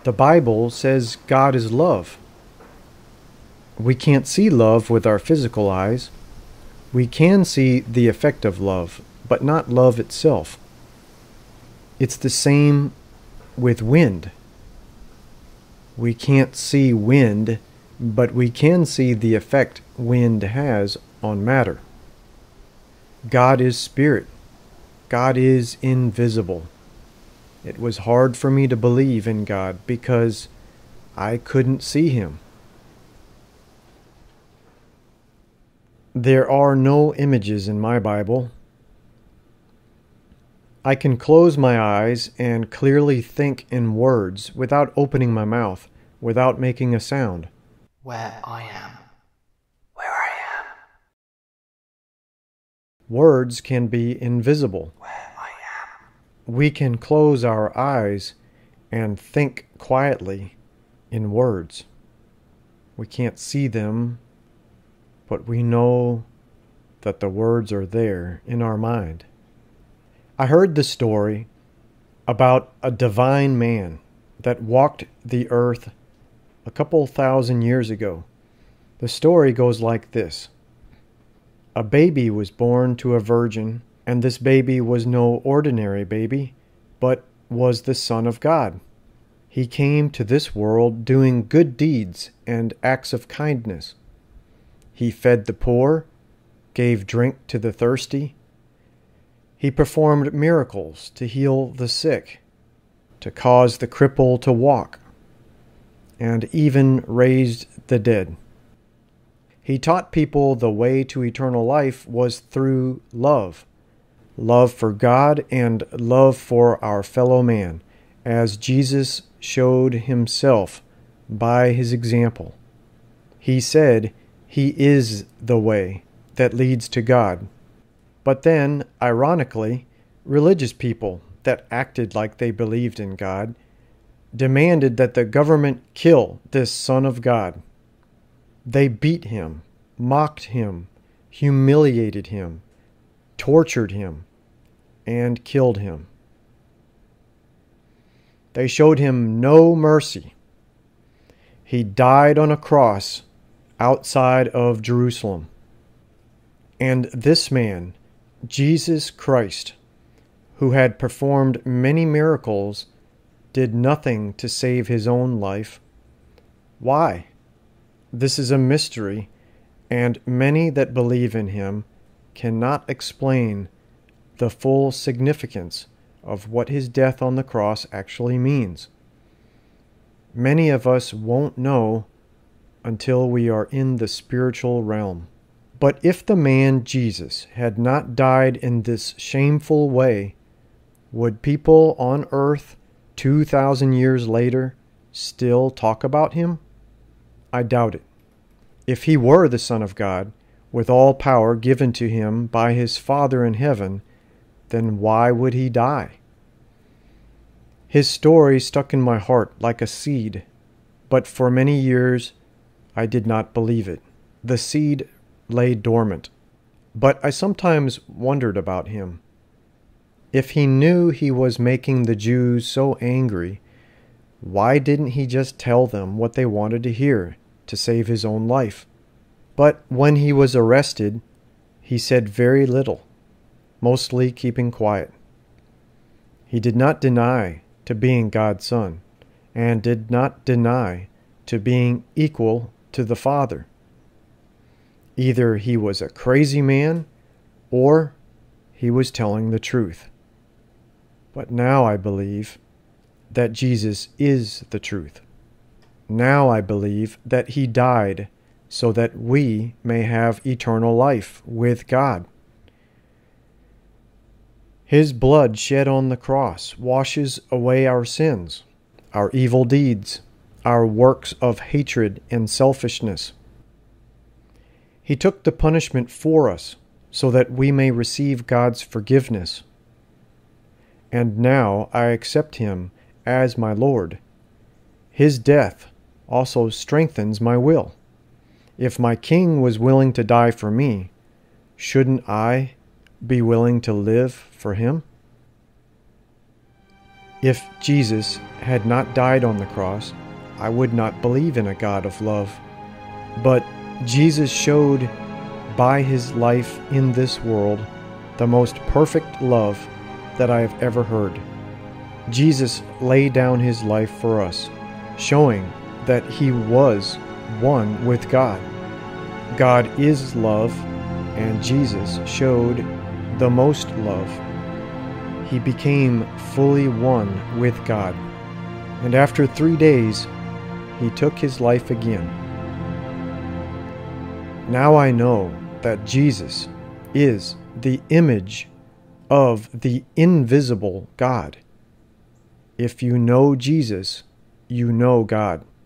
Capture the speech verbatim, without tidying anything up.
The Bible says God is love. We can't see love with our physical eyes. We can see the effect of love, but not love itself. It's the same with wind. We can't see wind, but we can see the effect wind has on matter. God is spirit. God is invisible. It was hard for me to believe in God because I couldn't see Him. There are no images in my Bible. I can close my eyes and clearly think in words without opening my mouth, without making a sound. Where I am. Where I am. Words can be invisible. Where I am. We can close our eyes and think quietly in words. We can't see them, but we know that the words are there in our mind. I heard the story about a divine man that walked the earth a couple thousand years ago. The story goes like this. A baby was born to a virgin, and this baby was no ordinary baby, but was the Son of God. He came to this world doing good deeds and acts of kindness. He fed the poor, gave drink to the thirsty. He performed miracles to heal the sick, to cause the cripple to walk, and even raised the dead. He taught people the way to eternal life was through love, love for God and love for our fellow man, as Jesus showed Himself by His example. He said, He is the way that leads to God. But then, ironically, religious people that acted like they believed in God demanded that the government kill this Son of God. They beat Him, mocked Him, humiliated Him, tortured Him, and killed Him. They showed Him no mercy. He died on a cross outside of Jerusalem. And this man, Jesus Christ, who had performed many miracles, did nothing to save His own life. Why? This is a mystery, and many that believe in Him cannot explain the full significance of what His death on the cross actually means. Many of us won't know until we are in the spiritual realm. But if the man Jesus had not died in this shameful way, would people on earth two thousand years later still talk about Him? I doubt it. If He were the Son of God, with all power given to Him by His Father in heaven, then why would He die? His story stuck in my heart like a seed, but for many years I did not believe it. The seed lay dormant, but I sometimes wondered about Him. If He knew He was making the Jews so angry, why didn't He just tell them what they wanted to hear to save His own life? But when He was arrested, He said very little, mostly keeping quiet. He did not deny to being God's Son, and did not deny to being equal to the Father. Either He was a crazy man, or He was telling the truth. But now I believe that Jesus is the truth. Now I believe that He died so that we may have eternal life with God. His blood shed on the cross washes away our sins, our evil deeds, our works of hatred and selfishness. He took the punishment for us so that we may receive God's forgiveness. And now I accept Him as my Lord. His death also strengthens my will. If my King was willing to die for me, shouldn't I be willing to live for Him? If Jesus had not died on the cross, I would not believe in a God of love. But Jesus showed by his life in this world the most perfect love that I have ever heard. Jesus laid down his life for us, showing that he was one with God. God is love, and Jesus showed the most love. He became fully one with God, and after three days, he took his life again. Now I know that Jesus is the image of the invisible God. If you know Jesus, you know God.